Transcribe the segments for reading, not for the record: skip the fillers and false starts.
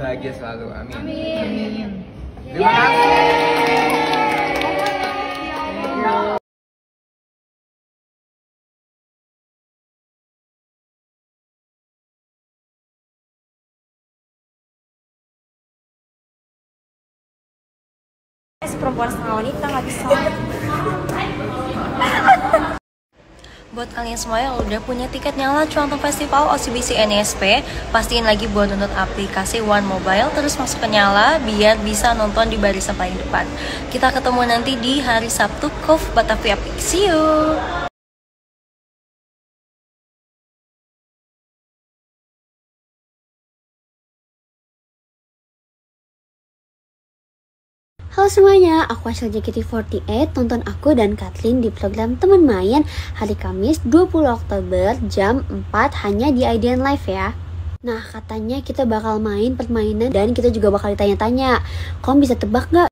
bahagia selalu. Amin. Amin. Terima kasih. Perempuan setengah wanita nggak bisa. Buat kalian semua yang udah punya tiket nyala nonton festival OCBC NSP, pastiin lagi buat download aplikasi One Mobile, terus masuk ke nyala biar bisa nonton di barisan paling depan. Kita ketemu nanti di hari Sabtu Cove Batavia Peak. See you. Halo semuanya, aku Asal JKT48. Tonton aku dan Kathleen di program Teman Main hari Kamis 20 Oktober jam 4 hanya di IDN Live ya. Nah, katanya kita bakal main permainan dan kita juga bakal ditanya-tanya. Kamu bisa tebak gak?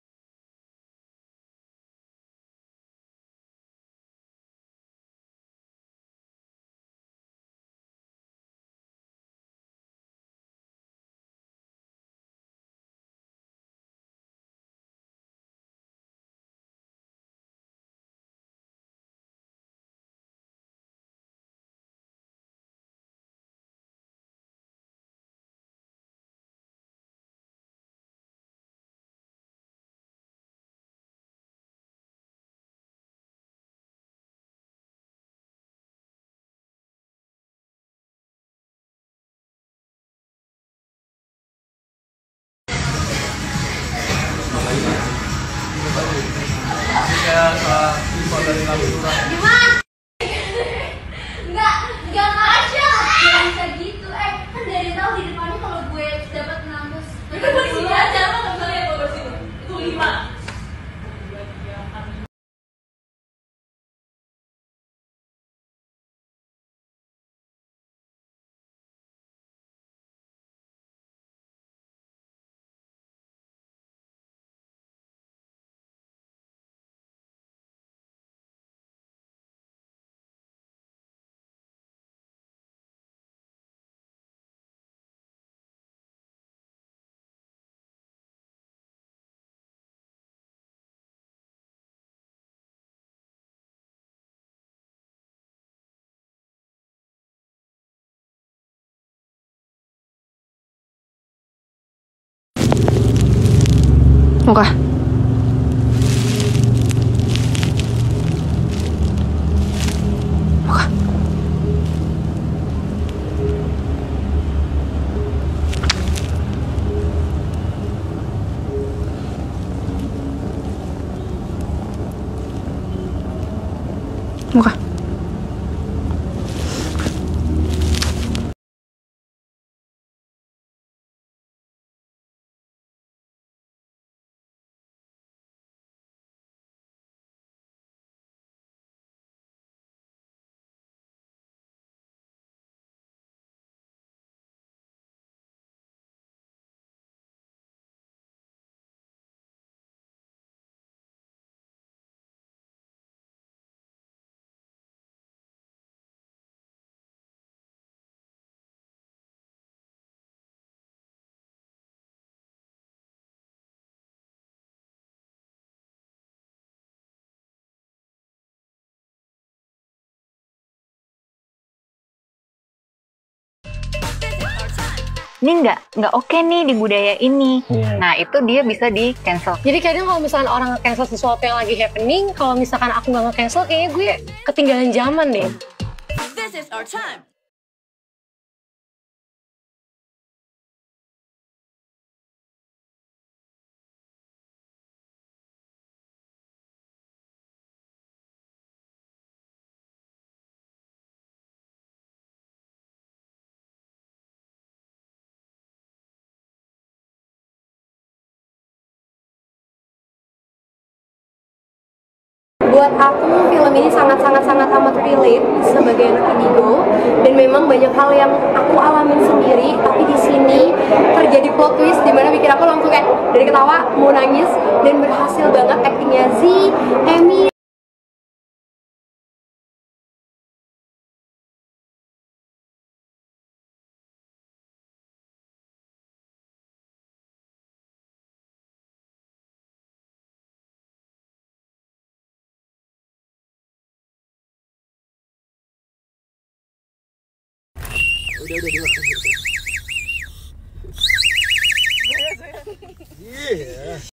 Enggak aja. Gak bisa gitu. Kan dari tahu di depannya kalau gue dapat 600. Itu gue di sini aja, apa enggak bisa lihat gue sini. Itu 5. Muka. Muka. Muka. Ini nggak oke nih di budaya ini. Nah, itu dia bisa di cancel. Jadi kadang kalau misalkan orang nge-cancel sesuatu yang lagi happening, kalau misalkan aku nggak nge-cancel, kayaknya gue ketinggalan zaman deh. This is our time. Buat aku, film ini sangat-sangat amat relate sebagai anak indigo, dan memang banyak hal yang aku alamin sendiri, tapi di sini terjadi plot twist di mana bikin aku langsung kayak dari ketawa mau nangis, dan berhasil banget aktingnya Z, Emmy, Udah dimakan. Iya.